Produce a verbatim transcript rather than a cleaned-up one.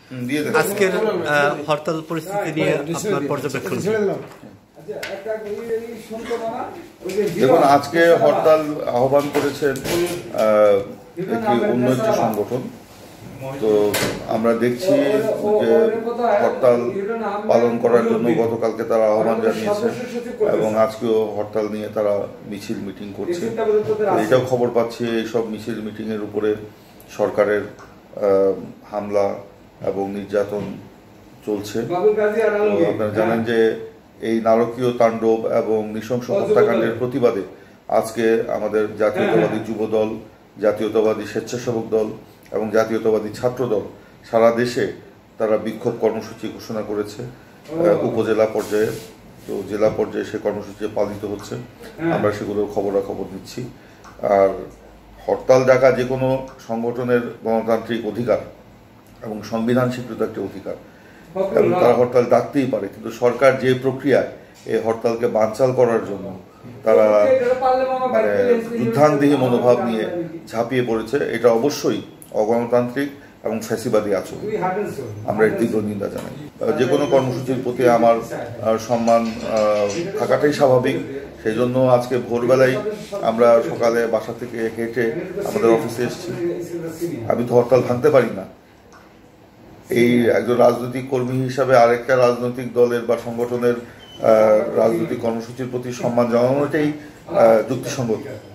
আজকের হরতাল পরিস্থিতি নিয়ে আপনার পর্যবেক্ষণ। দেখুন, আজকে হরতাল আহ্বান করেছেন একটি অন্য একটি সংগঠন। তো আমরা দেখছি যে হরতাল পালন করার জন্য গতকালকে তারা আহ্বান জানিয়েছে এবং আজকেও হরতাল নিয়ে তারা মিছিল মিটিং করছে। এটাও খবর পাচ্ছি এইসব মিছিল মিটিংয়ের উপরে সরকারের হামলা এবং নির্যাতন চলছে। আপনারা জানেন যে এই নারকীয় তাণ্ডব এবং নৃশংস হত্যাকাণ্ডের প্রতিবাদে আজকে আমাদের জাতীয়তাবাদী যুব দল, জাতীয়তাবাদী স্বেচ্ছাসেবক দল এবং জাতীয়তাবাদী ছাত্র দল সারা দেশে তারা বিক্ষোভ কর্মসূচি ঘোষণা করেছে উপজেলা পর্যায়ে। তো জেলা পর্যায়ে সে কর্মসূচি পালিত হচ্ছে, আমরা সেগুলোর খবরাখবর দিচ্ছি। আর হরতাল ডাকা যে কোনো সংগঠনের গণতান্ত্রিক অধিকার এবং সংবিধান স্বীকৃত একটি অধিকার, এবং তারা হরতাল ডাকতেই পারে। কিন্তু সরকার যে প্রক্রিয়ায় এই হরতালকে বানচাল করার জন্য তারা মানে যুদ্ধাঙ্গদেহী মনোভাব নিয়ে ঝাঁপিয়ে পড়েছে, এটা অবশ্যই অগণতান্ত্রিক এবং ফ্যাসিবাদী আচরণ। আমরা এর তীব্র নিন্দা জানাই। যে কোনো কর্মসূচির প্রতি আমার সম্মান থাকাটাই স্বাভাবিক। সেই জন্য আজকে ভোরবেলায় আমরা সকালে বাসা থেকে হেঁটে আমাদের অফিসে এসেছি। আমি তো হরতাল ভাঙতে পারি না। এই একজন রাজনৈতিক কর্মী হিসাবে আরেকটা রাজনৈতিক দলের বা সংগঠনের রাজনৈতিক কর্মসূচির প্রতি সম্মান জানানোটাই যুক্তিসঙ্গত।